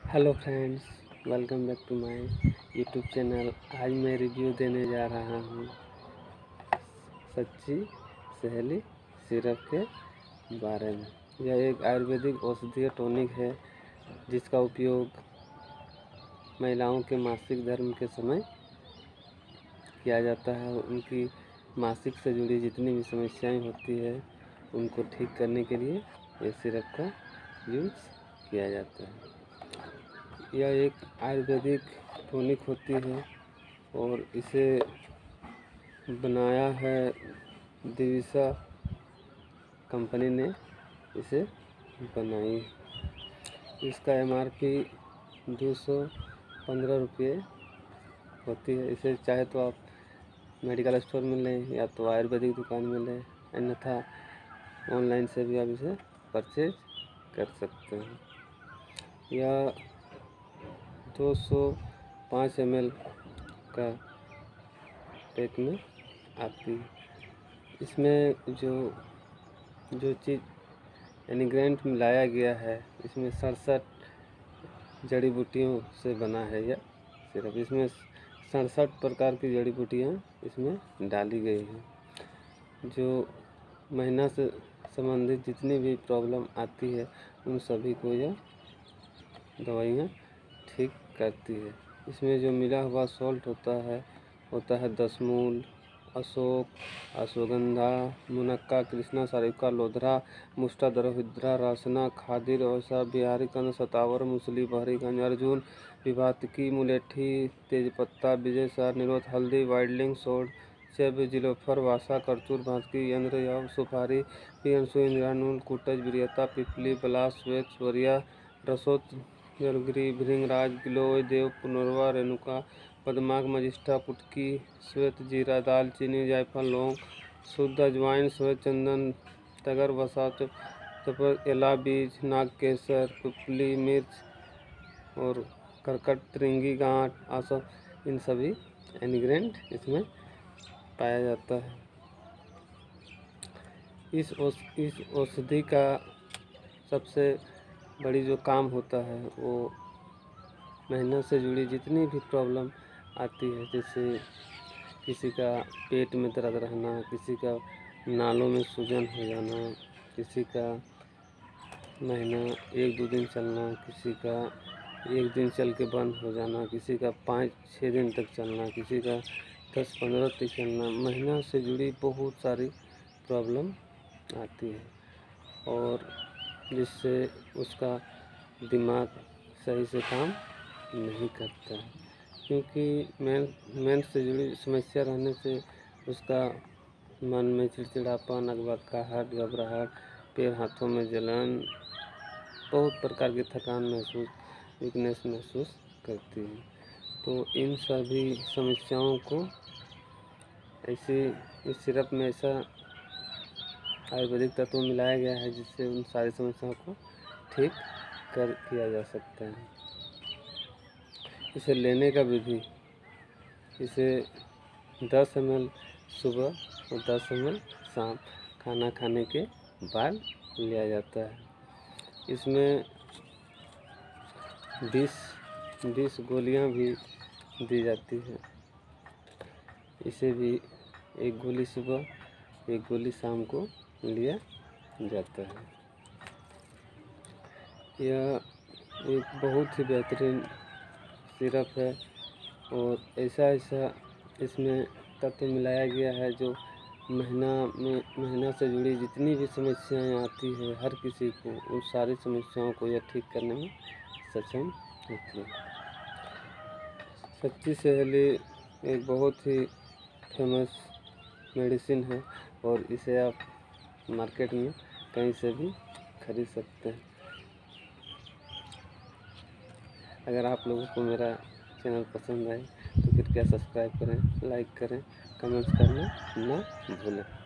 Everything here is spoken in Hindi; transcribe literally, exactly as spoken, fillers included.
Hello friends, welcome back to my YouTube channel. आज मैं रिव्यू देने जा रहा हूँ सच्ची सहेली सिरप के बारे में। यह एक आयुर्वेदिक औषधीय टॉनिक है जिसका उपयोग महिलाओं के मासिक धर्म के समय किया जाता है। उनकी मासिक से जुड़ी जितनी भी समस्याएं होती है उनको ठीक करने के लिए यह सिरप का यूज़ किया जाता है। यह एक आयुर्वेदिक टॉनिक होती है और इसे बनाया है दिविसा कंपनी ने इसे बनाई। इसका एम आर पी दो सौ पंद्रह रुपये होती है। इसे चाहे तो आप मेडिकल स्टोर में लें या तो आयुर्वेदिक दुकान में लें, अन्यथा ऑनलाइन से भी आप इसे परचेज कर सकते हैं। यह दो सौ पाँच एम एल का पैक में आती है। इसमें जो जो चीज़ इंग्रेडिएंट मिलाया गया है, इसमें सड़सठ जड़ी बूटियों से बना है यह सिरप। इसमें सड़सठ प्रकार की जड़ी बूटियाँ इसमें डाली गई हैं जो महीना से संबंधित जितनी भी प्रॉब्लम आती है उन सभी को यह दवाइयाँ ठीक करती है। इसमें जो मिला हुआ सॉल्ट होता है होता है दसमूल, अशोक, अश्वगंधा, मुनक्का, कृष्णा, सारिका, लोधरा, मुष्टा, दरोहिद्रा, रासना, खादिर, औसा, बिहारी कंद, सतावर, मुसली, बहरीगंज, अर्जुन, विभातकी, मुलेठी, तेजपत्ता, विजय सार, निरोध, हल्दी, वाइडलिंग, सोड, सेब, जिलोफर, वासा, करचूर, भास्की, यंत्र, यव, सुपारी, पियंसु, इंद्रानूल, कुटज, बिरियता, पिपली, बलास, श्वेत, स्वरिया, रसोत, जलगिरी, भृंगराज, गिलोय, देव, पुनर्वा, रेणुका, पदमाक, मजिष्ठा, पुटकी, श्वेत जीरा, दालचीनी, जायफल, लौंग, शुद्ध अजवाइन, श्वेत चंदन, तगर, वसा, चपर, एला बीज, नाग केसर, पिपली मिर्च और करकट, त्रिंगी, गांठ, आसव, इन सभी इंग्रेडिएंट इसमें पाया जाता है। इस औष इस औषधि का सबसे बड़ी जो काम होता है वो महीना से जुड़ी जितनी भी प्रॉब्लम आती है, जैसे किसी का पेट में दर्द रहना, किसी का नालों में सूजन हो जाना, किसी का महीना एक दो दिन चलना, किसी का एक दिन चल के बंद हो जाना, किसी का पाँच छः दिन तक चलना, किसी का दस पंद्रह तक चलना, महीना से जुड़ी बहुत सारी प्रॉब्लम आती है और जिससे उसका दिमाग सही से काम नहीं करता है, क्योंकि मेन मेन से जुड़ी समस्या रहने से उसका मन में चिड़चिड़ापन, अकबकाहट, घबराहट, पैर हाथों में जलन, बहुत प्रकार की थकान महसूस, वीकनेस महसूस करती है। तो इन सभी समस्याओं को ऐसे इस सिरप में ऐसा आयुर्वेदिक तत्व मिलाया गया है जिससे उन सारी समस्याओं को ठीक कर किया जा सकता है। इसे लेने का विधि, इसे दस एम एल सुबह और दस एम एल शाम खाना खाने के बाद लिया जाता है। इसमें बीस बीस गोलियां भी दी जाती है। इसे भी एक गोली सुबह एक गोली शाम को लिया जाता है। यह एक बहुत ही बेहतरीन सिरप है और ऐसा ऐसा इसमें तत्व मिलाया गया है जो महीना में महीना से जुड़ी जितनी भी समस्याएं आती है हर किसी को उन सारी समस्याओं को यह ठीक करने में सक्षम होती है। सच्ची सहेली एक बहुत ही फेमस मेडिसिन है और इसे आप मार्केट में कहीं से भी खरीद सकते हैं। अगर आप लोगों को मेरा चैनल पसंद आए तो कृपया सब्सक्राइब करें, लाइक करें, कमेंट्स करना ना भूलें।